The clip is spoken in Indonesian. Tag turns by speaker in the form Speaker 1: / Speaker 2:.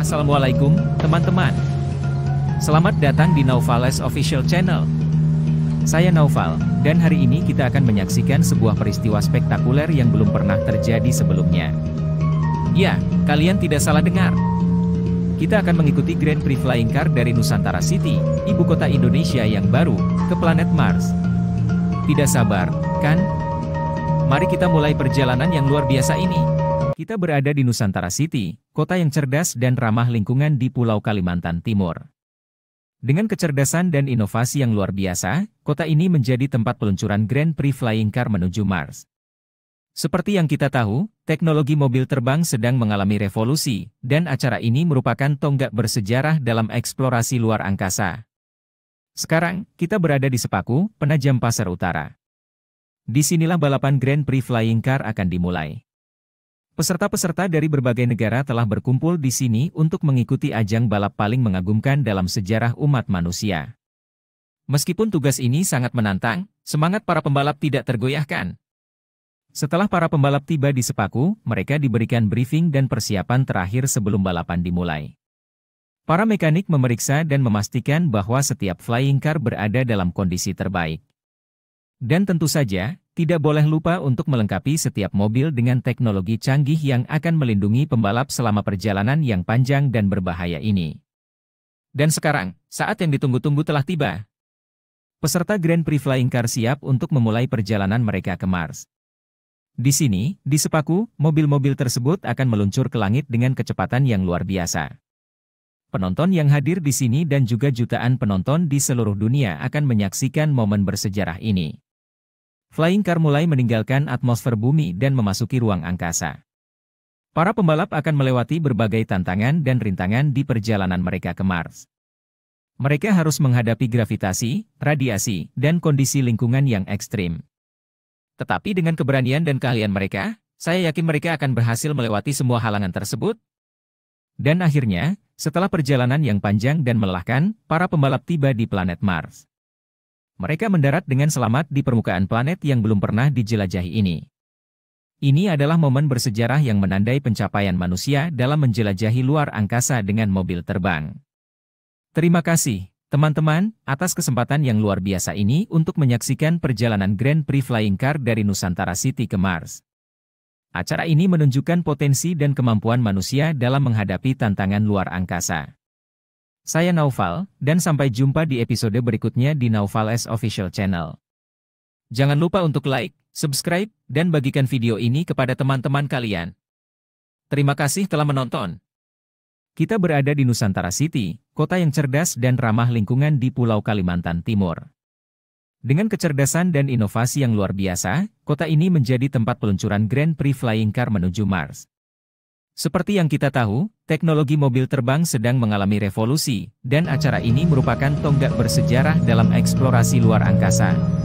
Speaker 1: Assalamualaikum, teman-teman. Selamat datang di Naufales Official Channel. Saya Naufal, dan hari ini kita akan menyaksikan sebuah peristiwa spektakuler yang belum pernah terjadi sebelumnya. Ya, kalian tidak salah dengar. Kita akan mengikuti Grand Prix Flying Car dari Nusantara City, ibu kota Indonesia yang baru, ke planet Mars. Tidak sabar, kan? Mari kita mulai perjalanan yang luar biasa ini. Kita berada di Nusantara City, kota yang cerdas dan ramah lingkungan di Pulau Kalimantan Timur. Dengan kecerdasan dan inovasi yang luar biasa, kota ini menjadi tempat peluncuran Grand Prix Flying Car menuju Mars. Seperti yang kita tahu, teknologi mobil terbang sedang mengalami revolusi, dan acara ini merupakan tonggak bersejarah dalam eksplorasi luar angkasa. Sekarang, kita berada di Sepaku, Penajam Pasar Utara. Disinilah balapan Grand Prix Flying Car akan dimulai. Peserta-peserta dari berbagai negara telah berkumpul di sini untuk mengikuti ajang balap paling mengagumkan dalam sejarah umat manusia. Meskipun tugas ini sangat menantang, semangat para pembalap tidak tergoyahkan. Setelah para pembalap tiba di Sepaku, mereka diberikan briefing dan persiapan terakhir sebelum balapan dimulai. Para mekanik memeriksa dan memastikan bahwa setiap flying car berada dalam kondisi terbaik. Dan tentu saja, tidak boleh lupa untuk melengkapi setiap mobil dengan teknologi canggih yang akan melindungi pembalap selama perjalanan yang panjang dan berbahaya ini. Dan sekarang, saat yang ditunggu-tunggu telah tiba. Peserta Grand Prix Flying Car siap untuk memulai perjalanan mereka ke Mars. Di sini, di Sepaku, mobil-mobil tersebut akan meluncur ke langit dengan kecepatan yang luar biasa. Penonton yang hadir di sini dan juga jutaan penonton di seluruh dunia akan menyaksikan momen bersejarah ini. Flying Car mulai meninggalkan atmosfer bumi dan memasuki ruang angkasa. Para pembalap akan melewati berbagai tantangan dan rintangan di perjalanan mereka ke Mars. Mereka harus menghadapi gravitasi, radiasi, dan kondisi lingkungan yang ekstrim. Tetapi dengan keberanian dan keahlian mereka, saya yakin mereka akan berhasil melewati semua halangan tersebut. Dan akhirnya, setelah perjalanan yang panjang dan melelahkan, para pembalap tiba di planet Mars. Mereka mendarat dengan selamat di permukaan planet yang belum pernah dijelajahi ini. Ini adalah momen bersejarah yang menandai pencapaian manusia dalam menjelajahi luar angkasa dengan mobil terbang. Terima kasih, teman-teman, atas kesempatan yang luar biasa ini untuk menyaksikan perjalanan Grand Prix Flying Car dari Nusantara City ke Mars. Acara ini menunjukkan potensi dan kemampuan manusia dalam menghadapi tantangan luar angkasa. Saya Naufal, dan sampai jumpa di episode berikutnya di Naufales Official Channel. Jangan lupa untuk like, subscribe, dan bagikan video ini kepada teman-teman kalian. Terima kasih telah menonton. Kita berada di Nusantara City, kota yang cerdas dan ramah lingkungan di Pulau Kalimantan Timur. Dengan kecerdasan dan inovasi yang luar biasa, kota ini menjadi tempat peluncuran Grand Prix Flying Car menuju Mars. Seperti yang kita tahu, teknologi mobil terbang sedang mengalami revolusi, dan acara ini merupakan tonggak bersejarah dalam eksplorasi luar angkasa.